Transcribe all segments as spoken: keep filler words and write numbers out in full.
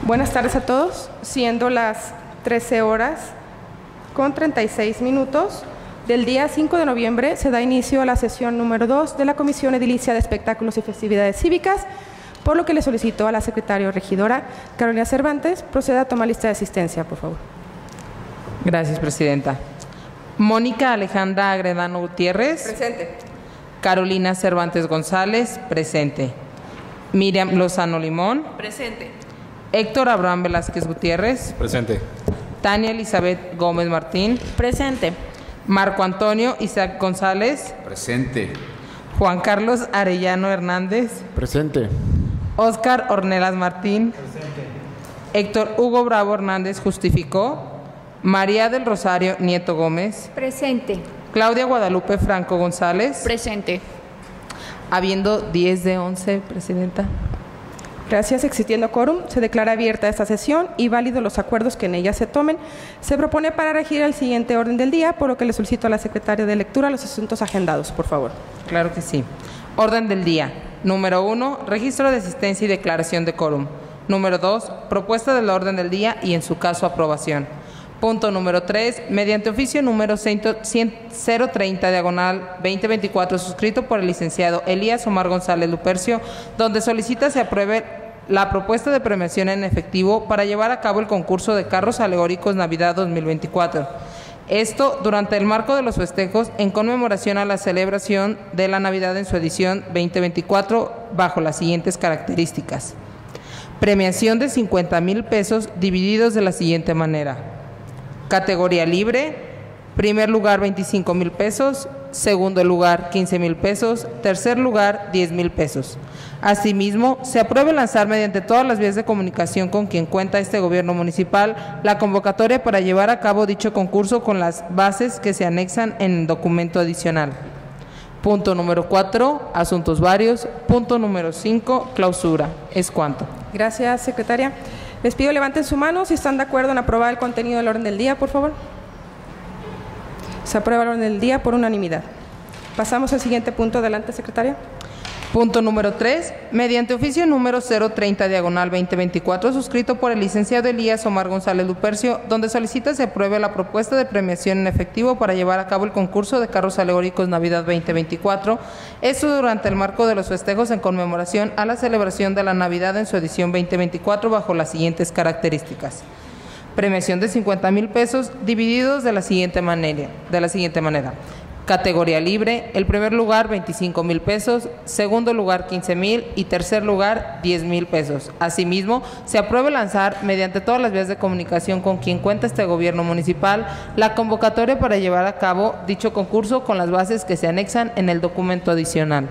Buenas tardes a todos. Siendo las trece horas con treinta y seis minutos del día cinco de noviembre, se da inicio a la sesión número dos de la Comisión Edilicia de Espectáculos y Festividades Cívicas, por lo que le solicito a la secretaria regidora Carolina Cervantes proceda a tomar lista de asistencia, por favor. Gracias, presidenta. Mónica Alejandra Agredano Gutiérrez. Presente. Carolina Cervantes González. Presente. Miriam Lozano Limón. Presente. Héctor Abraham Velázquez Gutiérrez. Presente. Tania Elizabeth Gómez Martín. Presente. Marco Antonio Isaac González. Presente. Juan Carlos Arellano Hernández. Presente. Óscar Ornelas Martín. Presente. Héctor Hugo Bravo Hernández justificó. María del Rosario Nieto Gómez. Presente. Claudia Guadalupe Franco González. Presente. Habiendo diez de once, presidenta. Gracias. Existiendo quórum, se declara abierta esta sesión y válidos los acuerdos que en ella se tomen. Se propone para regir el siguiente orden del día, por lo que le solicito a la secretaria de lectura los asuntos agendados, por favor. Claro que sí. Orden del día. Número uno, registro de asistencia y declaración de quórum. Número dos, propuesta del orden del día y en su caso aprobación. Punto número tres, mediante oficio número cero treinta, diagonal veinte veinticuatro, suscrito por el licenciado Elías Omar González Lupercio, donde solicita se apruebe la propuesta de premiación en efectivo para llevar a cabo el concurso de carros alegóricos Navidad dos mil veinticuatro. Esto durante el marco de los festejos en conmemoración a la celebración de la Navidad en su edición veinte veinticuatro, bajo las siguientes características. Premiación de cincuenta mil pesos divididos de la siguiente manera. Categoría libre, primer lugar veinticinco mil pesos, segundo lugar quince mil pesos, tercer lugar diez mil pesos. Asimismo, se apruebe lanzar mediante todas las vías de comunicación con quien cuenta este gobierno municipal la convocatoria para llevar a cabo dicho concurso con las bases que se anexan en el documento adicional. Punto número cuatro, asuntos varios. Punto número cinco, clausura. Es cuanto. Gracias, secretaria. Les pido levanten su mano si están de acuerdo en aprobar el contenido del orden del día, por favor. Se aprueba el orden del día por unanimidad. Pasamos al siguiente punto. Adelante, secretaria. Punto número tres, mediante oficio número cero treinta, diagonal veinte veinticuatro, suscrito por el licenciado Elías Omar González Lupercio, donde solicita se apruebe la propuesta de premiación en efectivo para llevar a cabo el concurso de carros alegóricos Navidad veinte veinticuatro, esto durante el marco de los festejos en conmemoración a la celebración de la Navidad en su edición veinte veinticuatro, bajo las siguientes características. Premiación de cincuenta mil pesos divididos de la siguiente manera, de la siguiente manera. Categoría libre, el primer lugar veinticinco mil pesos, segundo lugar quince mil y tercer lugar diez mil pesos. Asimismo, se apruebe lanzar mediante todas las vías de comunicación con quien cuenta este gobierno municipal la convocatoria para llevar a cabo dicho concurso con las bases que se anexan en el documento adicional.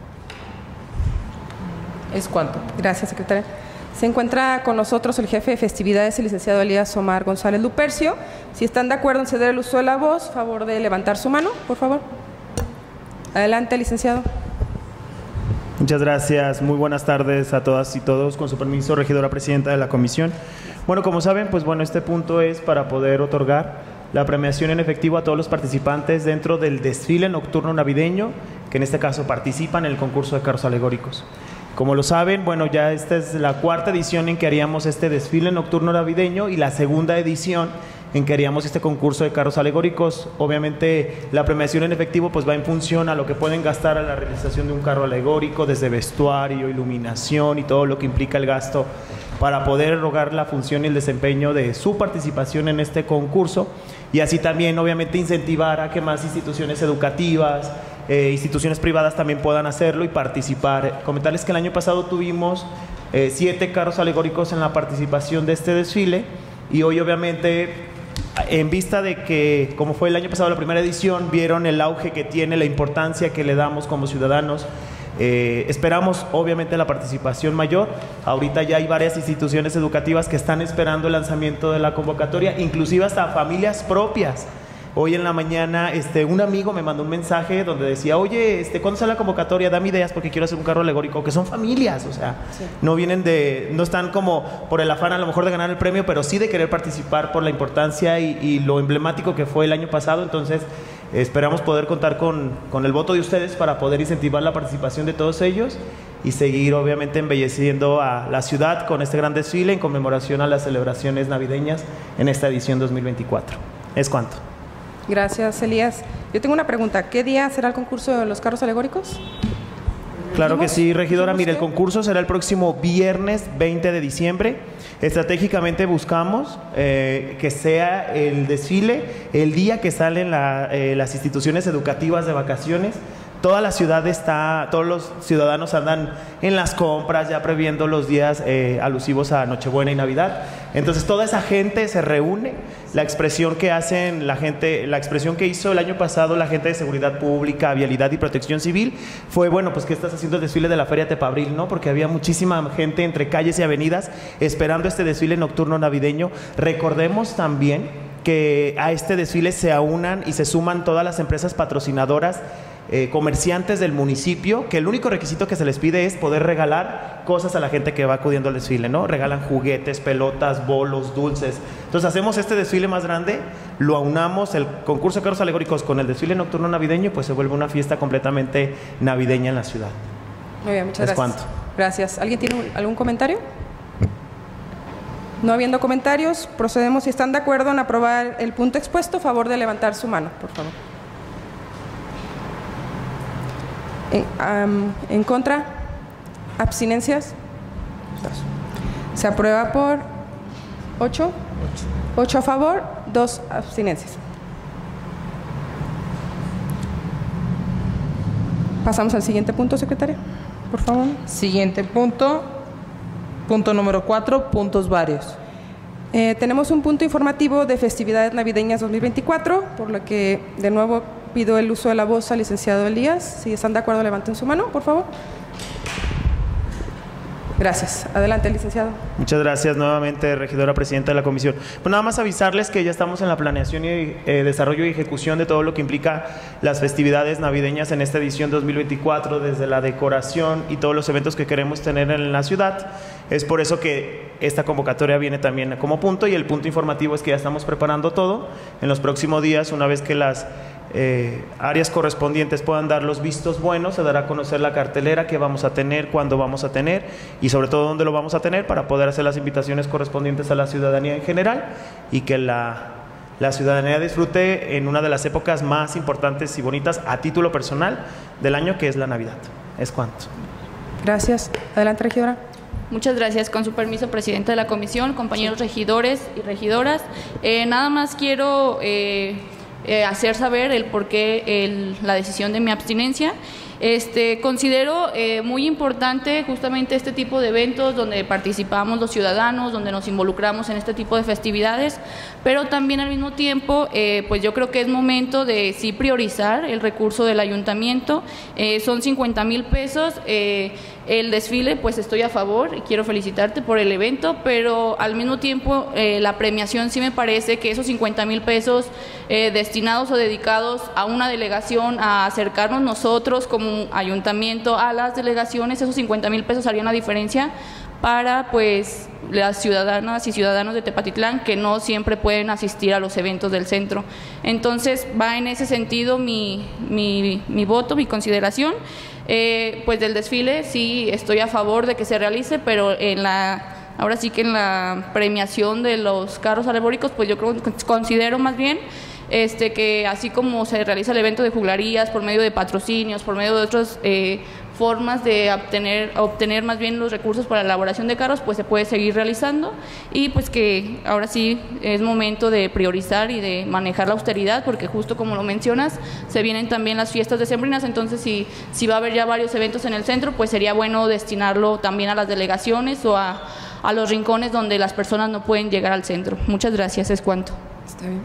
Es cuanto. Gracias, secretaria. Se encuentra con nosotros el jefe de festividades, el licenciado Elías Omar González Lupercio. Si están de acuerdo en ceder el uso de la voz, favor de levantar su mano, por favor. Adelante, licenciado. Muchas gracias. Muy buenas tardes a todas y todos. Con su permiso, regidora presidenta de la comisión. Bueno, como saben, pues bueno, este punto es para poder otorgar la premiación en efectivo a todos los participantes dentro del desfile nocturno navideño, que en este caso participan en el concurso de carros alegóricos. Como lo saben, bueno, ya esta es la cuarta edición en que haríamos este desfile nocturno navideño y la segunda edición en que haríamos este concurso de carros alegóricos. Obviamente la premiación en efectivo pues va en función a lo que pueden gastar a la realización de un carro alegórico, desde vestuario, iluminación y todo lo que implica el gasto para poder erogar la función y el desempeño de su participación en este concurso, y así también obviamente incentivar a que más instituciones educativas, Eh, instituciones privadas también puedan hacerlo y participar. Comentarles que el año pasado tuvimos eh, siete carros alegóricos en la participación de este desfile, y hoy obviamente en vista de que, como fue el año pasado la primera edición, vieron el auge que tiene, la importancia que le damos como ciudadanos. Eh, esperamos obviamente la participación mayor. Ahorita ya hay varias instituciones educativas que están esperando el lanzamiento de la convocatoria, inclusive hasta familias propias. Hoy en la mañana este, un amigo me mandó un mensaje donde decía, oye, este, ¿cuándo sale la convocatoria? Dame ideas porque quiero hacer un carro alegórico, que son familias, o sea, sí. no vienen de, no están como por el afán a lo mejor de ganar el premio, pero sí de querer participar por la importancia y, y lo emblemático que fue el año pasado. Entonces, esperamos poder contar con, con el voto de ustedes para poder incentivar la participación de todos ellos y seguir obviamente embelleciendo a la ciudad con este gran desfile en conmemoración a las celebraciones navideñas en esta edición dos mil veinticuatro. Es cuanto. Gracias, Elías. Yo tengo una pregunta. ¿Qué día será el concurso de los carros alegóricos? Claro que sí, regidora. Mire, el concurso será el próximo viernes veinte de diciembre. Estratégicamente buscamos eh, que sea el desfile el día que salen la, eh, las instituciones educativas de vacaciones. Toda la ciudad está, todos los ciudadanos andan en las compras ya previendo los días eh, alusivos a Nochebuena y Navidad. Entonces toda esa gente se reúne. La expresión que hacen la gente, la expresión que hizo el año pasado la gente de Seguridad Pública, Vialidad y Protección Civil fue, bueno, pues que estás haciendo el desfile de la Feria Tepabril, ¿no? Porque había muchísima gente entre calles y avenidas esperando este desfile nocturno navideño. Recordemos también que a este desfile se aunan y se suman todas las empresas patrocinadoras, Eh, comerciantes del municipio, que el único requisito que se les pide es poder regalar cosas a la gente que va acudiendo al desfile, ¿no? Regalan juguetes, pelotas, bolos, dulces. Entonces hacemos este desfile más grande, lo aunamos, el concurso de carros alegóricos con el desfile nocturno navideño, pues se vuelve una fiesta completamente navideña en la ciudad. Muy bien, muchas Es gracias. cuanto. Gracias. ¿Alguien tiene algún comentario? No habiendo comentarios, procedemos. Si están de acuerdo en aprobar el punto expuesto, a favor de levantar su mano, por favor. En, um, en contra, abstinencias. Dos. Se aprueba por ocho. Ocho a favor, dos abstinencias. Pasamos al siguiente punto, secretaria, por favor. Siguiente punto, punto número cuatro, puntos varios. Eh, tenemos un punto informativo de festividades navideñas dos mil veinticuatro, por lo que de nuevo pido el uso de la voz al licenciado Elías. Si están de acuerdo, levanten su mano, por favor. Gracias. Adelante, licenciado. Muchas gracias nuevamente, regidora presidenta de la comisión. Pues nada más avisarles que ya estamos en la planeación y eh, desarrollo y ejecución de todo lo que implica las festividades navideñas en esta edición dos mil veinticuatro, desde la decoración y todos los eventos que queremos tener en la ciudad. Es por eso que esta convocatoria viene también como punto, y el punto informativo es que ya estamos preparando todo. En los próximos días, una vez que las Eh, áreas correspondientes puedan dar los vistos buenos, se dará a conocer la cartelera que vamos a tener, cuándo vamos a tener y sobre todo dónde lo vamos a tener, para poder hacer las invitaciones correspondientes a la ciudadanía en general y que la, la ciudadanía disfrute en una de las épocas más importantes y bonitas a título personal del año, que es la Navidad. Es cuanto. Gracias. Adelante, regidora. Muchas gracias. Con su permiso, presidenta de la comisión, compañeros sí. regidores y regidoras, eh, nada más quiero Eh, Eh, hacer saber el por qué el, la decisión de mi abstinencia. Este, considero eh, muy importante justamente este tipo de eventos donde participamos los ciudadanos, donde nos involucramos en este tipo de festividades, pero también al mismo tiempo, eh, pues yo creo que es momento de sí priorizar el recurso del ayuntamiento. Eh, son cincuenta mil pesos. Eh, El desfile, pues estoy a favor y quiero felicitarte por el evento, pero al mismo tiempo eh, la premiación sí me parece que esos cincuenta mil pesos eh, destinados o dedicados a una delegación, a acercarnos nosotros como ayuntamiento a las delegaciones, esos cincuenta mil pesos harían la diferencia para pues las ciudadanas y ciudadanos de Tepatitlán que no siempre pueden asistir a los eventos del centro. Entonces va en ese sentido mi, mi, mi voto, mi consideración. Eh, pues del desfile sí estoy a favor de que se realice, pero en la ahora sí que en la premiación de los carros alegóricos, pues yo creo, considero más bien este que así como se realiza el evento de juglarías por medio de patrocinios, por medio de otras eh, formas de obtener, obtener más bien los recursos para la elaboración de carros, pues se puede seguir realizando, y pues que ahora sí es momento de priorizar y de manejar la austeridad, porque justo como lo mencionas, se vienen también las fiestas decembrinas. Entonces si, si va a haber ya varios eventos en el centro, pues sería bueno destinarlo también a las delegaciones o a, a los rincones donde las personas no pueden llegar al centro. Muchas gracias, es cuanto. Está bien.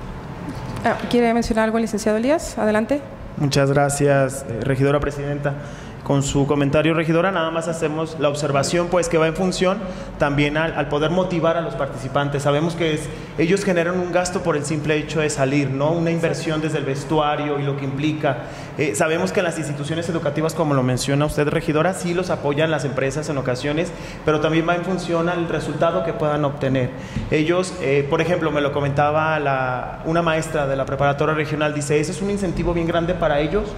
Ah, ¿quiere mencionar algo el licenciado Elías? Adelante. Muchas gracias, eh, regidora presidenta. Con su comentario, regidora, nada más hacemos la observación, pues que va en función también al, al poder motivar a los participantes. Sabemos que es, ellos generan un gasto por el simple hecho de salir, ¿no? Una inversión desde el vestuario y lo que implica. Eh, sabemos que las instituciones educativas, como lo menciona usted, regidora, sí los apoyan las empresas en ocasiones, pero también va en función al resultado que puedan obtener. Ellos, eh, por ejemplo, me lo comentaba la, una maestra de la preparatoria regional, dice, ese es un incentivo bien grande para ellos,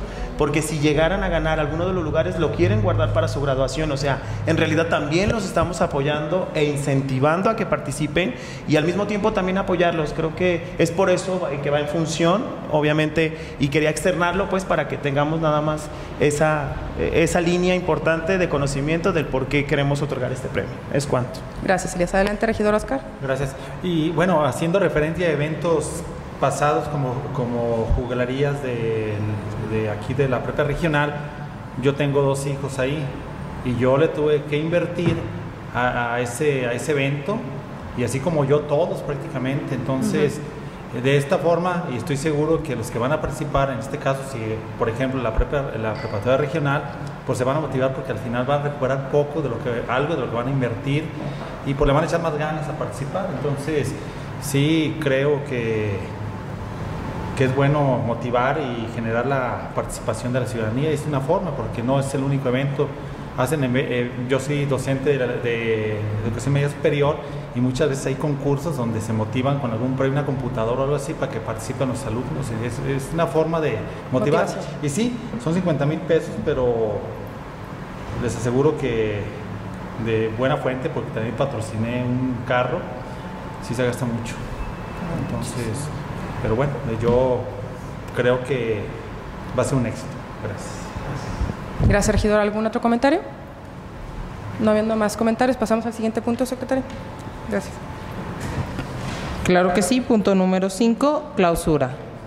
porque si llegaran a ganar alguno de los lugares lo quieren guardar para su graduación. O sea, en realidad también los estamos apoyando e incentivando a que participen y al mismo tiempo también apoyarlos. Creo que es por eso que va en función, obviamente, y quería externarlo pues para que tengamos nada más esa, esa línea importante de conocimiento del por qué queremos otorgar este premio. Es cuanto. Gracias, Elías. Adelante, regidor Oscar. Gracias. Y bueno, haciendo referencia a eventos pasados como, como juglarías de, de aquí de la prepa regional, yo tengo dos hijos ahí y yo le tuve que invertir a, a, ese, a ese evento y así como yo todos prácticamente. Entonces, uh-huh. de esta forma, y estoy seguro que los que van a participar, en este caso, si por ejemplo la, prepa, la preparatoria regional, pues se van a motivar porque al final van a recuperar poco de lo que, algo de lo que van a invertir y pues le van a echar más ganas a participar. Entonces, sí creo que, que es bueno motivar y generar la participación de la ciudadanía. Es una forma, porque no es el único evento. Hacen, eh, yo soy docente de, la, de educación media superior y muchas veces hay concursos donde se motivan con algún premio, una computadora o algo así para que participen los alumnos. Es, es una forma de motivar. Motivación. Y sí, son cincuenta mil pesos, pero les aseguro que de buena fuente, porque también patrociné un carro, sí se gasta mucho. Entonces, pero bueno, yo creo que va a ser un éxito. Gracias. Gracias, regidor. ¿Algún otro comentario? No habiendo más comentarios, pasamos al siguiente punto, secretario. Gracias. Claro que sí. Punto número cinco, clausura.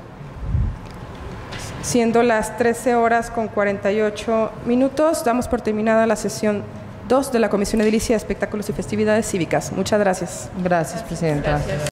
Siendo las trece horas con cuarenta y ocho minutos, damos por terminada la sesión dos de la Comisión Edilicia de Espectáculos y Festividades Cívicas. Muchas gracias. Gracias, presidenta. Gracias.